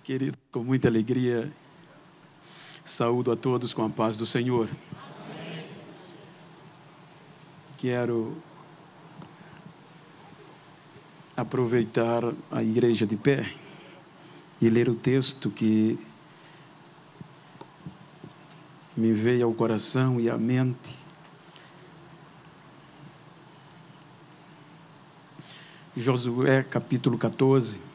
Querido, com muita alegria, saúdo a todos com a paz do Senhor. Amém. Quero aproveitar a igreja de pé e ler o texto que me veio ao coração e à mente. Josué, capítulo 14.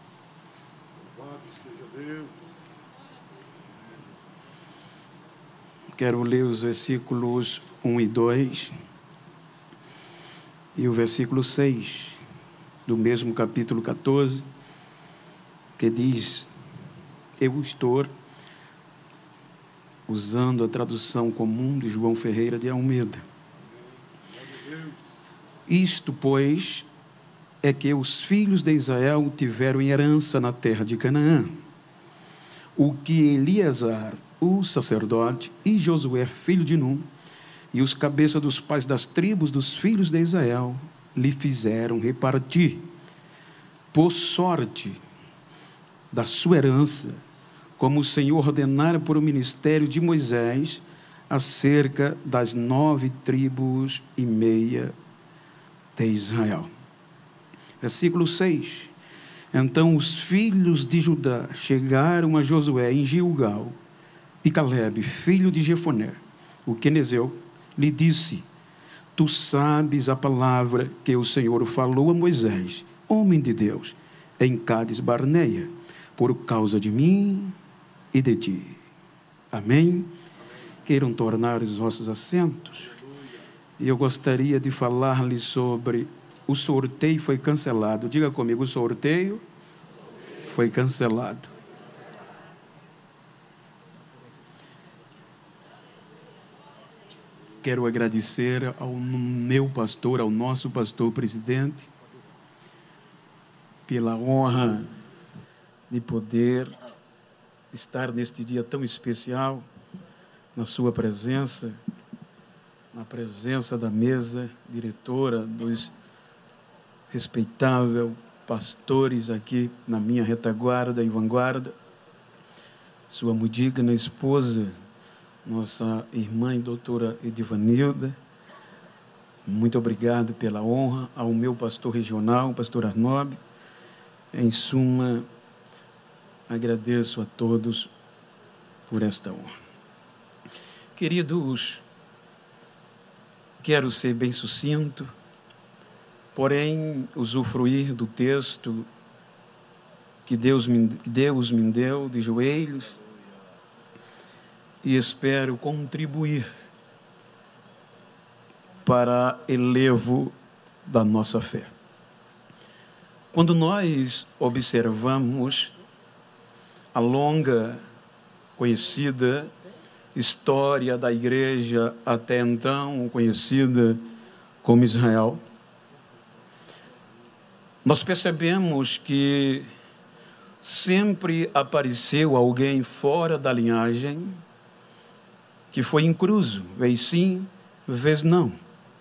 Quero ler os versículos 1 e 2 e o versículo 6 do mesmo capítulo 14, que diz: eu estou usando a tradução comum de João Ferreira de Almeida. Isto, pois, é que os filhos de Israel tiveram herança na terra de Canaã, o que Eleazar, o sacerdote, e Josué, filho de Num, e os cabeças dos pais das tribos dos filhos de Israel, lhe fizeram repartir, por sorte da sua herança, como o Senhor ordenara por o ministério de Moisés, acerca das 9,5 tribos de Israel. Versículo 6. Então os filhos de Judá chegaram a Josué em Gilgal, e Calebe, filho de Jefoné, o quenezeu, lhe disse: tu sabes a palavra que o Senhor falou a Moisés, homem de Deus, em Cádiz Barneia, por causa de mim e de ti. Amém? Queiram tornar os vossos assentos. E eu gostaria de falar-lhes sobre o sorteio foi cancelado. Diga comigo: o sorteio foi cancelado. Quero agradecer ao meu pastor, ao nosso pastor presidente, pela honra de poder estar neste dia tão especial, na sua presença, na presença da mesa diretora, dos respeitáveis pastores aqui na minha retaguarda e vanguarda, sua muito digna esposa, nossa irmã e doutora Edivanilda. Muito obrigado pela honra. Ao meu pastor regional, pastor Arnob. Em suma, agradeço a todos por esta honra. Queridos, quero ser bem sucinto, porém usufruir do texto que Deus me deu de joelhos, e espero contribuir para elevo da nossa fé. Quando nós observamos a longa, conhecida história da igreja até então conhecida como Israel, nós percebemos que sempre apareceu alguém fora da linhagem que foi incluso, vez sim, vez não.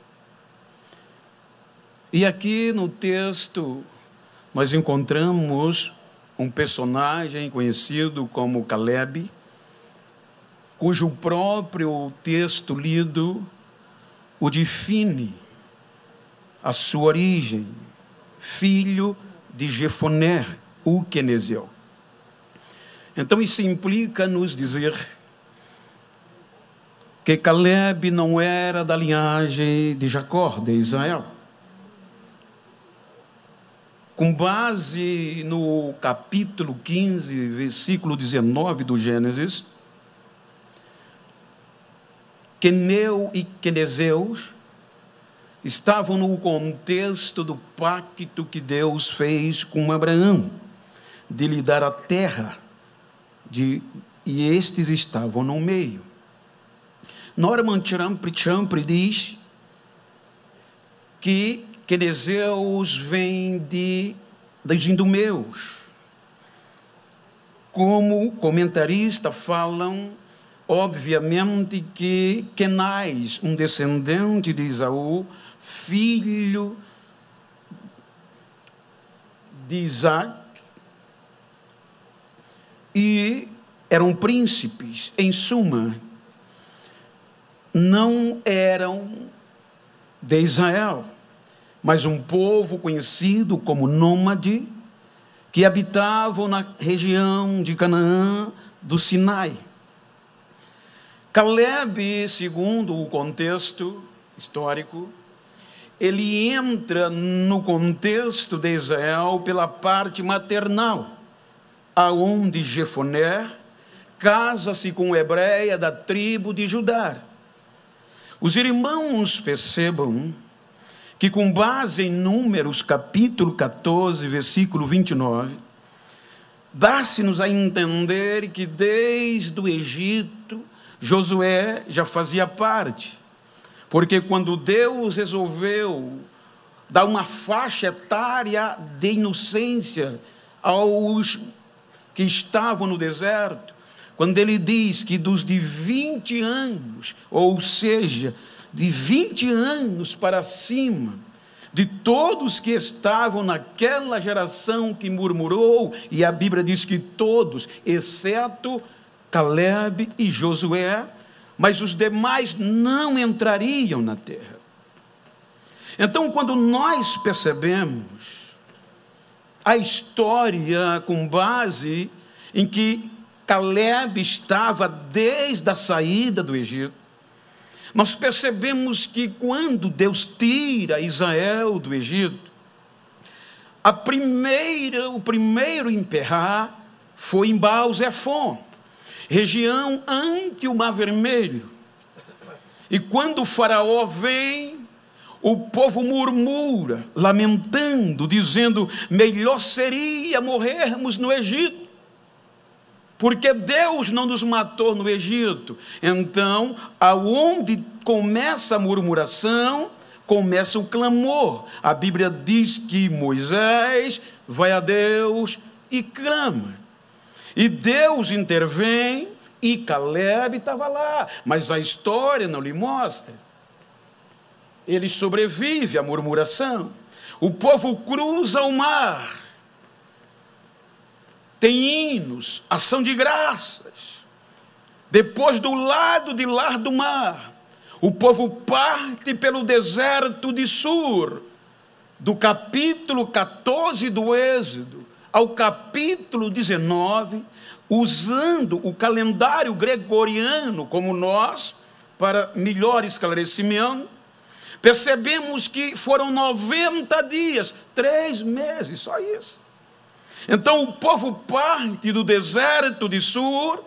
E aqui no texto nós encontramos um personagem conhecido como Calebe, cujo próprio texto lido o define, a sua origem, filho de Jefoné, o quenezeu. Então isso implica nos dizer que Calebe não era da linhagem de Jacó, de Israel. Com base no capítulo 15, versículo 19 do Gênesis, Queneu e Quenezeus estavam no contexto do pacto que Deus fez com Abraão, de lhe dar a terra, e estes estavam no meio. Norman Champre diz que Quenezeus vem dos idumeus. Como comentarista falam, obviamente, que Kenaz, um descendente de Esaú, filho de Isaac, e eram príncipes. Em suma, não eram de Israel, mas um povo conhecido como nômade, que habitavam na região de Canaã do Sinai. Caleb, segundo o contexto histórico, ele entra no contexto de Israel pela parte maternal, aonde Jefoné casa-se com hebreia da tribo de Judá. Os irmãos percebam que, com base em Números capítulo 14, versículo 29, dá-se-nos a entender que desde o Egito Josué já fazia parte, porque quando Deus resolveu dar uma faixa etária de inocência aos que estavam no deserto, quando ele diz que dos de 20 anos, ou seja, de 20 anos para cima, de todos que estavam naquela geração que murmurou, e a Bíblia diz que todos, exceto Caleb e Josué, mas os demais não entrariam na terra. Então, quando nós percebemos a história com base em que Caleb estava desde a saída do Egito, nós percebemos que quando Deus tira Israel do Egito, o primeiro emperrar foi em Baal-Zefon, região ante o Mar Vermelho. E quando o faraó vem, o povo murmura, lamentando, dizendo: melhor seria morrermos no Egito, porque Deus não nos matou no Egito. Então, aonde começa a murmuração, começa o clamor. A Bíblia diz que Moisés vai a Deus e clama. E Deus intervém, e Caleb estava lá, mas a história não lhe mostra. Ele sobrevive à murmuração. O povo cruza o mar, tem hinos, ação de graças. Depois, do lado de lá do mar, o povo parte pelo deserto de Sur, do capítulo 14 do Êxodo ao capítulo 19, usando o calendário gregoriano como nós, para melhor esclarecimento. Percebemos que foram 90 dias, 3 meses, só isso. Então o povo parte do deserto de Sur,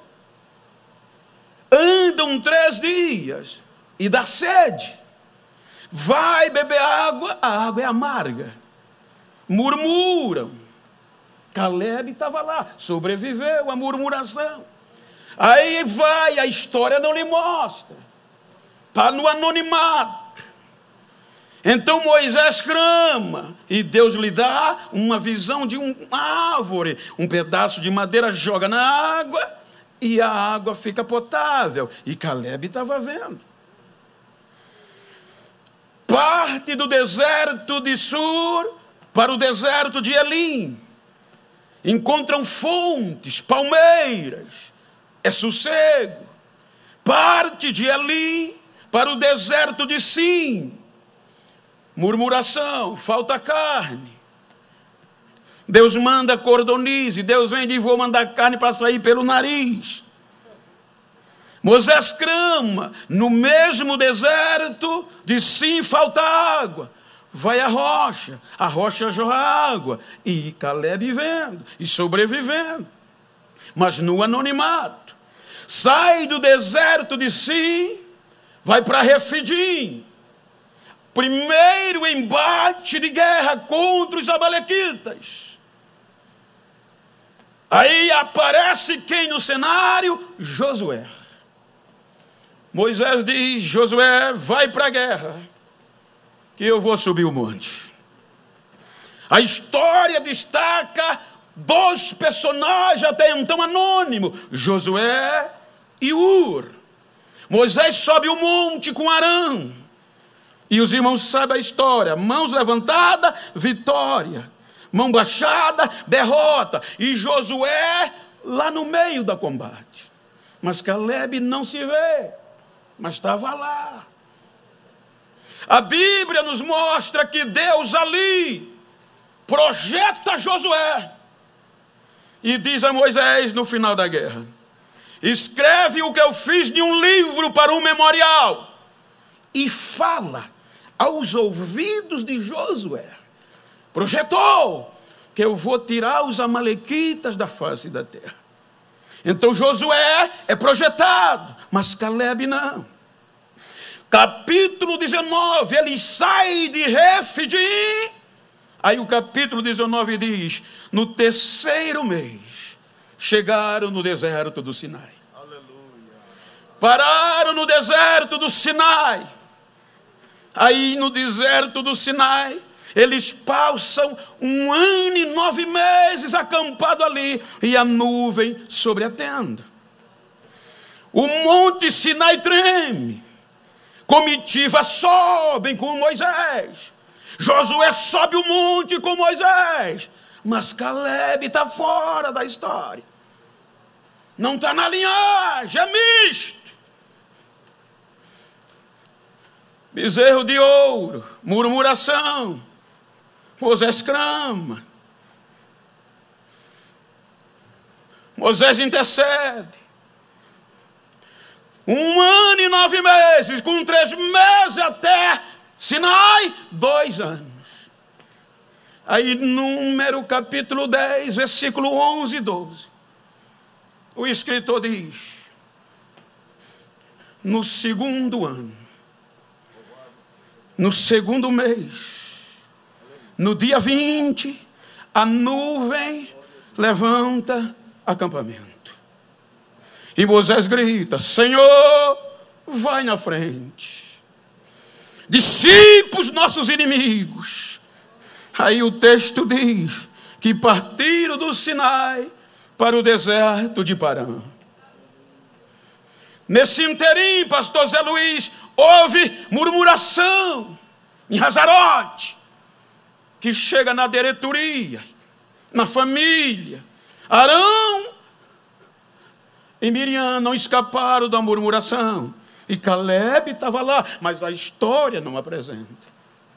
andam 3 dias e dá sede. Vai beber água, a água é amarga. Murmuram. Caleb estava lá, sobreviveu à murmuração. Aí vai, a história não lhe mostra, está no anonimato. Então Moisés clama, e Deus lhe dá uma visão de uma árvore, um pedaço de madeira joga na água, e a água fica potável, e Caleb estava vendo. Parte do deserto de Sur para o deserto de Elim, encontram fontes, palmeiras, é sossego. Parte de Elim para o deserto de Sim, murmuração, falta carne. Deus manda cordonize, Deus vem e diz: vou mandar carne para sair pelo nariz. Moisés clama, no mesmo deserto de Sim falta água. Vai a rocha jorra água, e Caleb vendo, e sobrevivendo, mas no anonimato. Sai do deserto de Sim, vai para Refidim, primeiro embate de guerra contra os amalequitas. Aí aparece quem no cenário? Josué. Moisés diz: Josué, vai para a guerra, que eu vou subir o monte. A história destaca 2 personagens até então anônimos, Josué e Ur. Moisés sobe o monte com Arão, e os irmãos sabem a história: mãos levantadas, vitória; mão baixada, derrota. E Josué lá no meio do combate. Mas Caleb não se vê, mas estava lá. A Bíblia nos mostra que Deus ali projeta Josué e diz a Moisés no final da guerra: escreve o que eu fiz de um livro para um memorial e fala aos ouvidos de Josué. Projetou que eu vou tirar os amalequitas da face da terra. Então Josué é projetado, mas Caleb não. Capítulo 19, ele sai de Refidim. Aí o capítulo 19 diz: no terceiro mês, chegaram no deserto do Sinai. Aleluia. Pararam no deserto do Sinai. Aí no deserto do Sinai, eles passam 1 ano e 9 meses acampado ali, e a nuvem sobre a tenda. O monte Sinai treme. Comitiva sobem com Moisés. Josué sobe o monte com Moisés. Mas Caleb está fora da história. Não está na linhagem, é misto. Bezerro de ouro, murmuração. Moisés clama. Moisés intercede. 1 ano e 9 meses, com 3 meses até Sinai, 2 anos. Aí, Número capítulo 10, versículo 11 e 12. O escritor diz: no segundo ano, no segundo mês, no dia 20, a nuvem levanta acampamento. E Moisés grita: Senhor, vai na frente, dissipa os nossos inimigos. Aí o texto diz que partiram do Sinai para o deserto de Parã. Nesse interim, pastor Zé Luiz, houve murmuração em Hazarote, que chega na diretoria, na família. Arão e Miriam não escaparam da murmuração. E Caleb estava lá, mas a história não apresenta.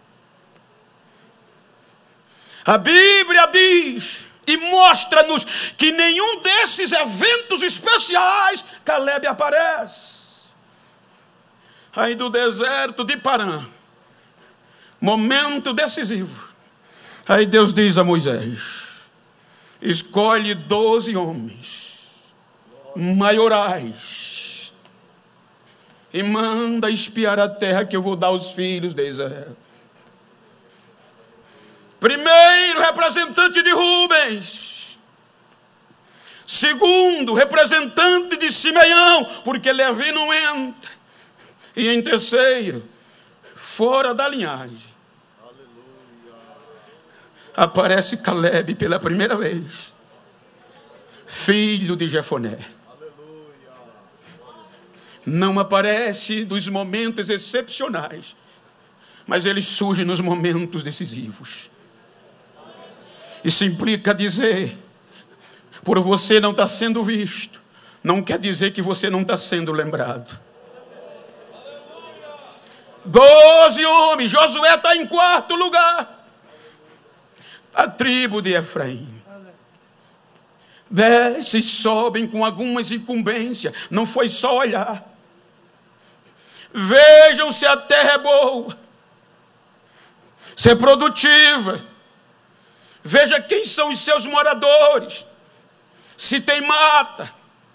A Bíblia diz e mostra-nos que nenhum desses eventos especiais Caleb aparece. Aí do deserto de Parã, momento decisivo. Aí Deus diz a Moisés: escolhe 12 homens maiorais e manda espiar a terra que eu vou dar aos filhos de Israel. Primeiro, representante de Rubens. Segundo, representante de Simeão, porque Levi não entra. E em terceiro, fora da linhagem, aparece Caleb pela primeira vez, filho de Jefoné. Não aparece nos momentos excepcionais, mas ele surge nos momentos decisivos. Isso implica dizer, por você não estar sendo visto, não quer dizer que você não está sendo lembrado. 12 homens, Josué está em 4º lugar. A tribo de Efraim. Desce e sobem com algumas incumbências, não foi só olhar. Vejam se a terra é boa, se é produtiva. Veja quem são os seus moradores, se tem mata,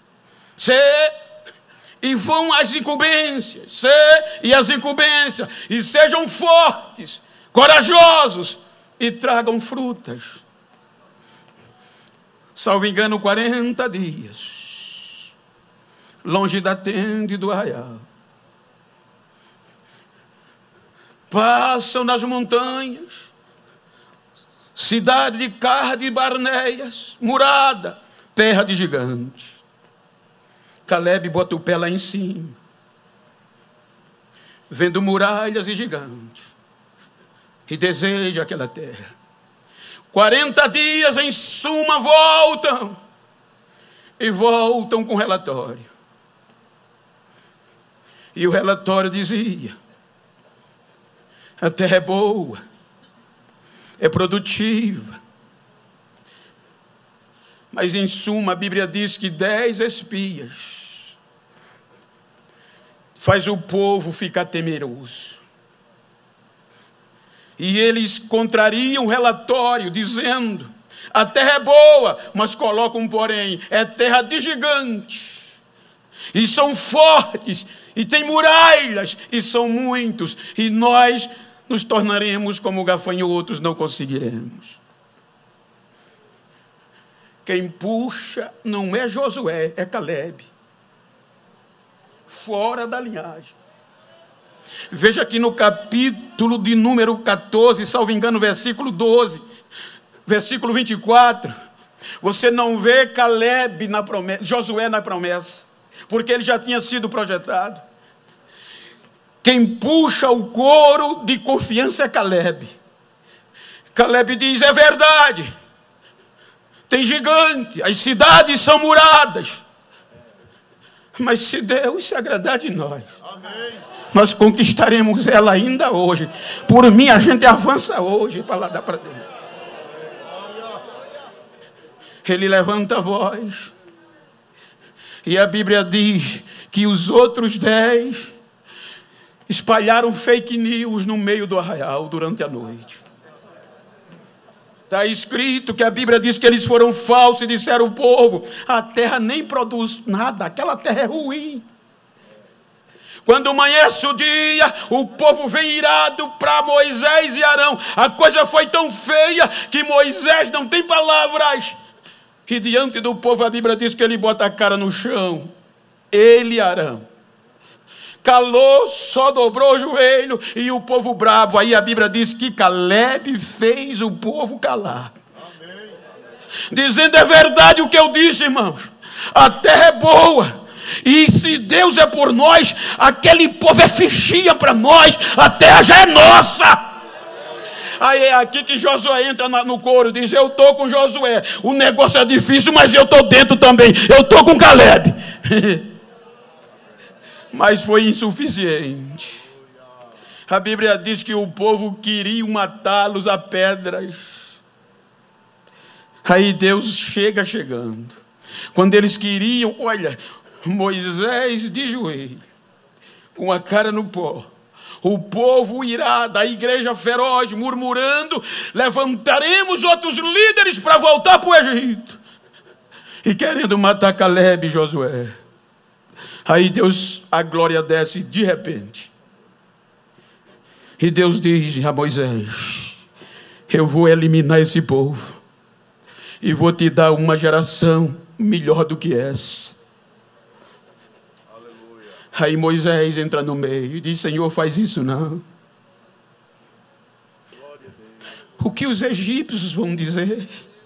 e vão às incumbências, e sejam fortes, corajosos, e tragam frutas. Salvo engano, 40 dias, longe da tenda e do arraial. Passam nas montanhas, cidade de Carde e Barneias, murada, terra de gigantes. Caleb bota o pé lá em cima, vendo muralhas e gigantes, e deseja aquela terra. 40 dias em suma voltam, e voltam com relatório. E o relatório dizia: a terra é boa, é produtiva. Mas em suma a Bíblia diz que 10 espias faz o povo ficar temeroso. E eles contrariam o relatório dizendo: a terra é boa, mas colocam porém, é terra de gigantes. E são fortes, e tem muralhas, e são muitos, e nós nos tornaremos como gafanhotos, não conseguiremos. Quem puxa não é Josué, é Calebe. Fora da linhagem. Veja aqui no capítulo de número 14, salvo engano, versículo 12, versículo 24. Você não vê Calebe na promessa, Josué na promessa, porque ele já tinha sido projetado. Quem puxa o coro de confiança é Calebe. Calebe diz: é verdade, tem gigante, as cidades são muradas, mas se Deus se agradar de nós, amém, nós conquistaremos ela ainda hoje. Por mim a gente avança hoje para lá dar para dentro. Ele levanta a voz, e a Bíblia diz que os outros 10 espalharam fake news no meio do arraial durante a noite. Está escrito que a Bíblia diz que eles foram falsos e disseram ao povo: a terra nem produz nada, aquela terra é ruim. Quando amanhece o dia, o povo vem irado para Moisés e Arão. A coisa foi tão feia que Moisés não tem palavras. E diante do povo a Bíblia diz que ele bota a cara no chão. Ele e Arão. Calou, só dobrou o joelho, e o povo bravo. Aí a Bíblia diz que Calebe fez o povo calar. Amém. Dizendo: é verdade o que eu disse, irmãos. A terra é boa. E se Deus é por nós, aquele povo é fichinha para nós. A terra já é nossa. Aí é aqui que Josué entra no coro, diz: eu estou com Josué. O negócio é difícil, mas eu estou dentro também. Eu estou com Calebe. Mas foi insuficiente. A Bíblia diz que o povo queria matá-los a pedras. Aí Deus chegando. Quando eles queriam, olha, Moisés de joelho, com a cara no pó, o povo irado, a igreja feroz, murmurando: levantaremos outros líderes para voltar para o Egito. E querendo matar Calebe e Josué. Aí Deus, a glória desce de repente. E Deus diz a Moisés: eu vou eliminar esse povo. E vou te dar uma geração melhor do que essa. Aí Moisés entra no meio e diz: Senhor, faz isso não. O que os egípcios vão dizer?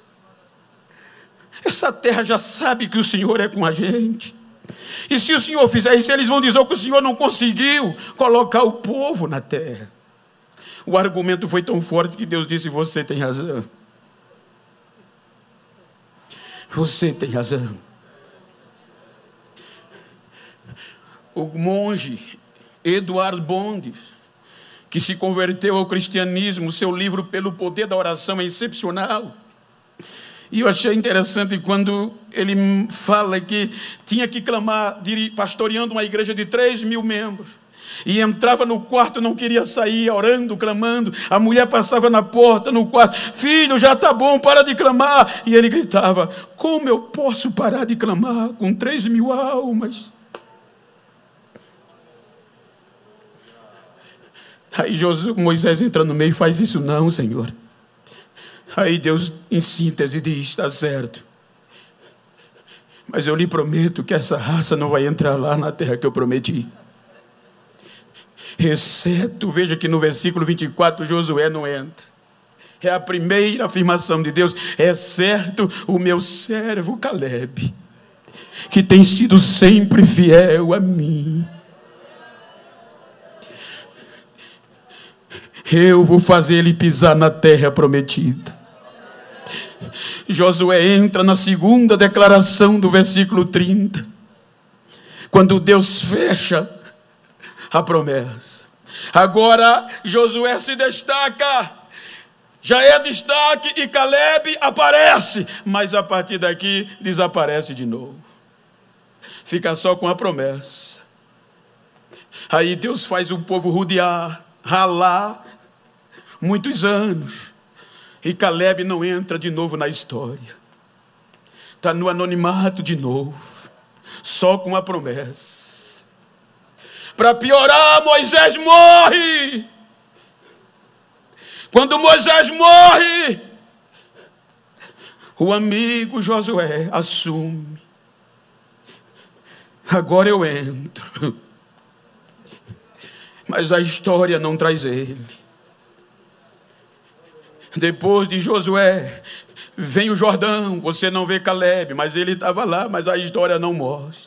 Essa terra já sabe que o Senhor é com a gente. E se o Senhor fizer isso, eles vão dizer que o Senhor não conseguiu colocar o povo na terra. O argumento foi tão forte que Deus disse: você tem razão. Você tem razão. O monge Eduardo Bondes, que se converteu ao cristianismo, seu livro Pelo Poder da Oração é excepcional. E eu achei interessante quando ele fala que tinha que clamar, pastoreando uma igreja de 3.000 membros. E entrava no quarto, não queria sair, orando, clamando. A mulher passava na porta, no quarto: filho, já está bom, para de clamar. E ele gritava: como eu posso parar de clamar com 3.000 almas? Aí Moisés entra no meio e faz isso não, Senhor. Aí Deus, em síntese, diz: está certo, mas eu lhe prometo que essa raça não vai entrar lá na terra que eu prometi. Exceto, veja que no versículo 24, Josué não entra. É a primeira afirmação de Deus: exceto o meu servo Calebe, que tem sido sempre fiel a mim. Eu vou fazer ele pisar na terra prometida. Josué entra na segunda declaração do versículo 30, quando Deus fecha a promessa. Agora Josué se destaca, já é destaque, e Caleb aparece, mas a partir daqui desaparece de novo. Fica só com a promessa. Aí Deus faz o povo rodear, ralar muitos anos, e Caleb não entra de novo na história. Está no anonimato de novo, só com a promessa. Para piorar, Moisés morre. Quando Moisés morre, o amigo Josué assume. Agora eu entro. Mas a história não traz ele. Depois de Josué, vem o Jordão. Você não vê Caleb, mas ele estava lá, mas a história não mostra.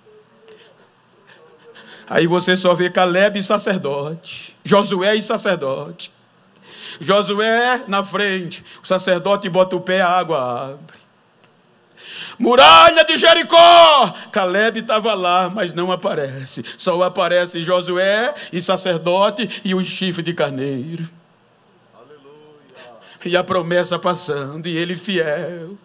Aí você só vê Caleb e sacerdote, Josué e sacerdote. Josué na frente, o sacerdote bota o pé, a água abre. Muralha de Jericó, Caleb estava lá, mas não aparece. Só aparece Josué e sacerdote e o chifre de carneiro. Aleluia. E a promessa passando, e ele fiel.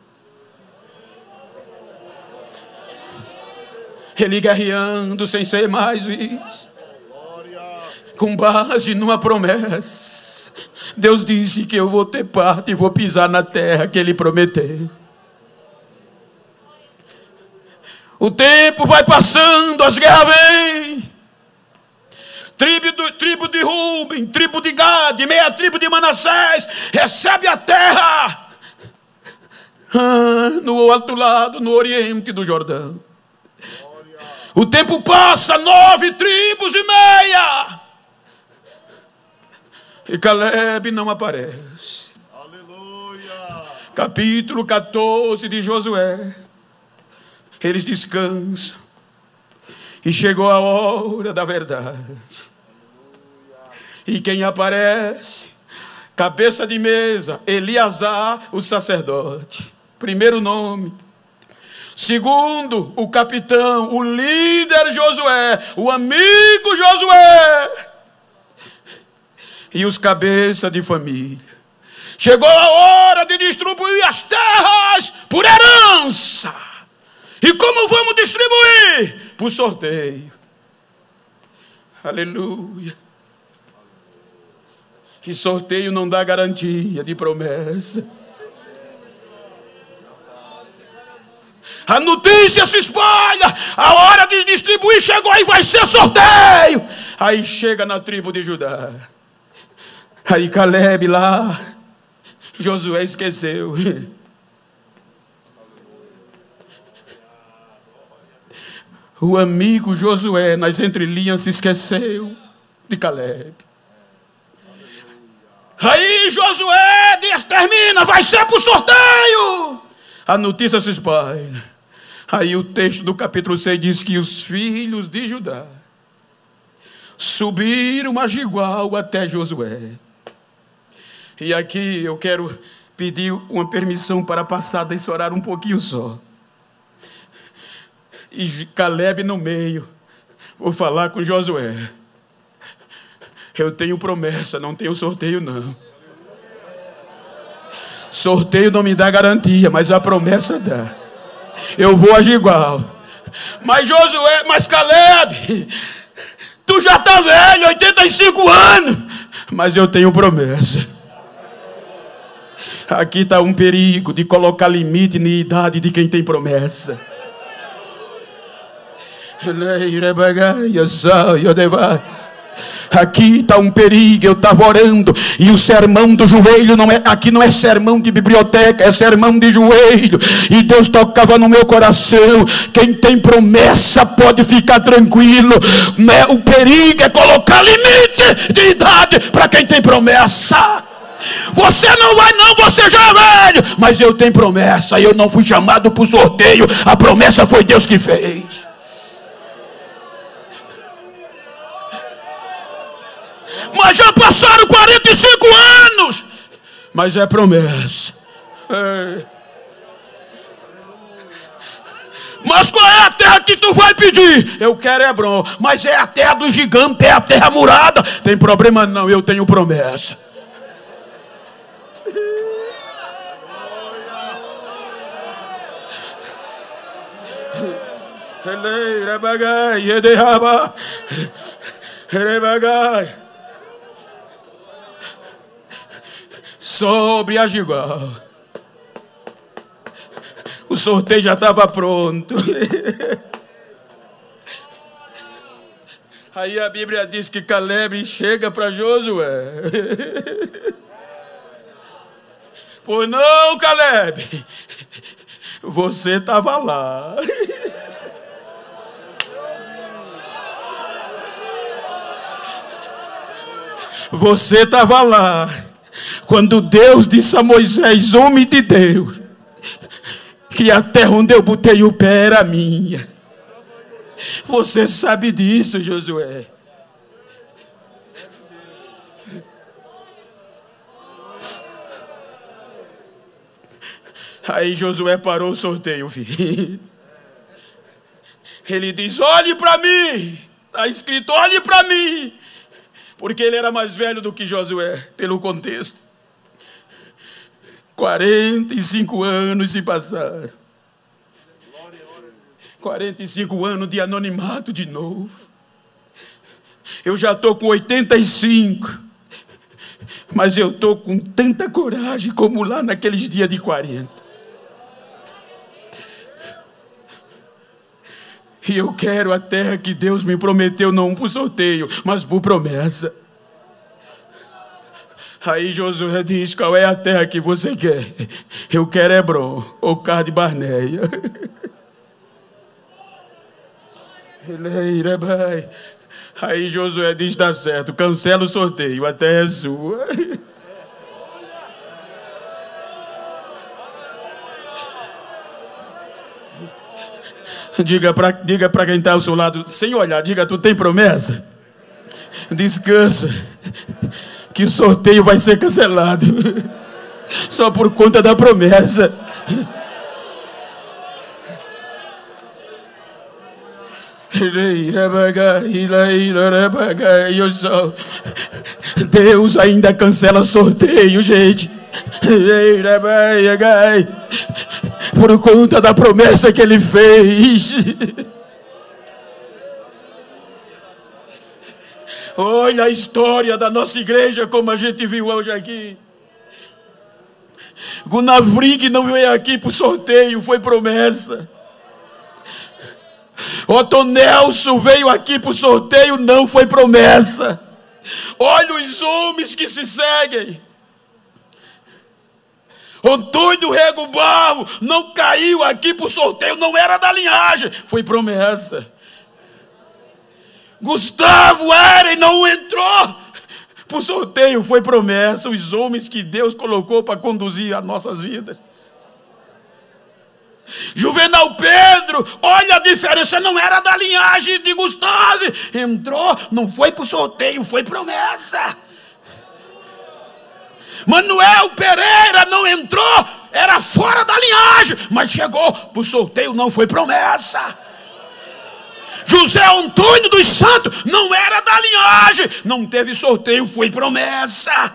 Ele guerreando sem ser mais visto, com base numa promessa. Deus disse que eu vou ter parte e vou pisar na terra que Ele prometeu. O tempo vai passando, as guerras vêm. Tribo de Ruben, tribo de Gade, meia tribo de Manassés, recebe a terra. No outro lado, no oriente do Jordão. O tempo passa, 9 tribos e meia. E Caleb não aparece. Aleluia. Capítulo 14 de Josué. Eles descansam. E chegou a hora da verdade. E quem aparece? Cabeça de mesa, Eleazar, o sacerdote. Primeiro nome. Segundo, o capitão, o líder Josué, o amigo Josué. E os cabeças de família. Chegou a hora de distribuir as terras por herança. E como vamos distribuir? Por sorteio. Aleluia. E sorteio não dá garantia de promessa. A notícia se espalha. A hora de distribuir chegou e vai ser sorteio. Aí chega na tribo de Judá. Aí Caleb lá, Josué esqueceu. O amigo Josué, nas entrelinhas, se esqueceu de Caleb. Aí Josué termina, vai ser para o sorteio. A notícia se espalha. Aí o texto do capítulo 6 diz que os filhos de Judá subiram a Gilgal até Josué. E aqui eu quero pedir uma permissão para passar desse horário um pouquinho só. E Caleb no meio. Vou falar com Josué. Eu tenho promessa, não tenho sorteio não. Sorteio não me dá garantia, mas a promessa dá. Eu vou agir igual. Mas Josué, mas Caleb, tu já está velho, 85 anos. Mas eu tenho promessa. Aqui está um perigo de colocar limite na idade de quem tem promessa. Aqui está um perigo. Eu estava orando e o sermão do joelho não é, aqui não é sermão de biblioteca, é sermão de joelho. E Deus tocava no meu coração. Quem tem promessa pode ficar tranquilo. O perigo é colocar limite de idade para quem tem promessa. Você não vai não, você já é velho. Mas eu tenho promessa. Eu não fui chamado para o sorteio. A promessa foi Deus que fez. Mas já passaram 45 anos. Mas é promessa. Mas qual é a terra que tu vai pedir? Eu quero Hebron, mas é a terra do gigante, é a terra murada. Tem problema não, eu tenho promessa. Sobre a Gilgal. O sorteio já estava pronto. Aí a Bíblia diz que Caleb chega para Josué. Pois não, Caleb. Você estava lá. Você estava lá quando Deus disse a Moisés, homem de Deus, que a terra onde eu botei o pé era minha. Você sabe disso, Josué. Aí Josué parou o sorteio, filho. Ele diz, olhe para mim. Está escrito, olhe para mim. Porque ele era mais velho do que Josué, pelo contexto. 45 anos se passaram. 45 anos de anonimato de novo. Eu já estou com 85. Mas eu estou com tanta coragem como lá naqueles dias de 40. E eu quero a terra que Deus me prometeu, não por sorteio, mas por promessa. Aí Josué diz, qual é a terra que você quer? Eu quero Hebron, ou Cades de Barneia. Aí Josué diz, tá certo, cancela o sorteio, a terra é sua. Diga para quem está ao seu lado, sem olhar, diga, tu tem promessa? Descansa, que o sorteio vai ser cancelado, só por conta da promessa. Deus ainda cancela sorteio, gente. Por conta da promessa que Ele fez. Olha a história da nossa igreja, como a gente viu hoje aqui. Gunavrig não veio aqui por sorteio, foi promessa. Otto Nelson veio aqui por sorteio, não foi promessa. Olha os homens que se seguem. Antônio Rego Barro não caiu aqui por sorteio, não era da linhagem, foi promessa. Gustavo Eren não entrou por sorteio, foi promessa. Os homens que Deus colocou para conduzir as nossas vidas. Juvenal Pedro, olha a diferença, não era da linhagem de Gustavo, entrou, não foi por sorteio, foi promessa. Manuel Pereira não entrou, era fora da linhagem, mas chegou por sorteio, não foi promessa. José Antônio dos Santos não era da linhagem, não teve sorteio, foi promessa.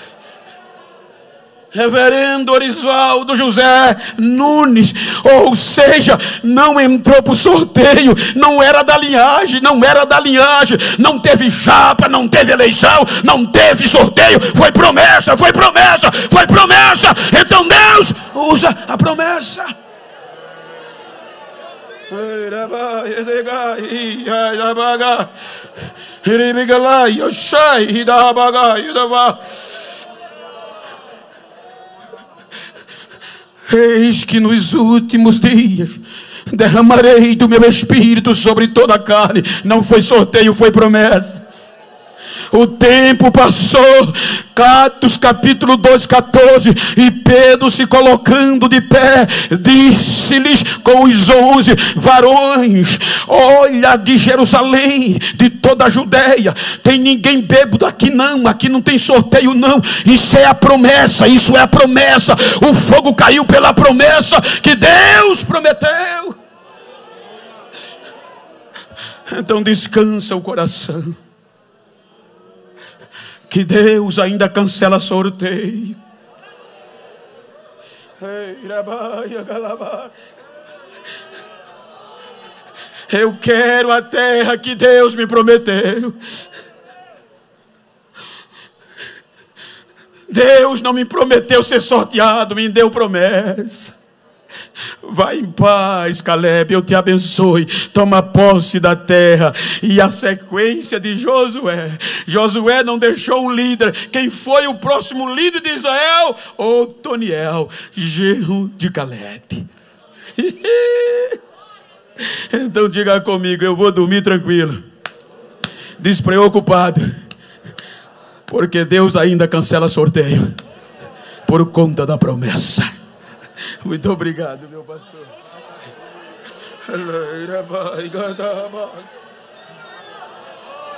Reverendo Orisvaldo José Nunes, ou seja, não entrou por sorteio, não era da linhagem, não teve chapa, não teve eleição, não teve sorteio, foi promessa. Então Deus usa a promessa. Eis que nos últimos dias derramarei do meu espírito sobre toda a carne. Não foi sorteio, foi promessa. O tempo passou. Atos capítulo 2, 14. E Pedro, se colocando de pé, disse-lhes com os 11 varões: olha, de Jerusalém, de toda a Judéia, tem ninguém bêbado aqui não tem sorteio não. Isso é a promessa, isso é a promessa. O fogo caiu pela promessa que Deus prometeu. Então descansa o coração, que Deus ainda cancela sorteio. Eu quero a terra que Deus me prometeu. Deus não me prometeu ser sorteado, me deu promessa. Vai em paz, Caleb, eu te abençoe. Toma posse da terra. E a sequência de Josué. Josué não deixou um líder. Quem foi o próximo líder de Israel? Otoniel, genro de Caleb. Então diga comigo: eu vou dormir tranquilo, despreocupado, porque Deus ainda cancela sorteio por conta da promessa. Muito obrigado, meu pastor.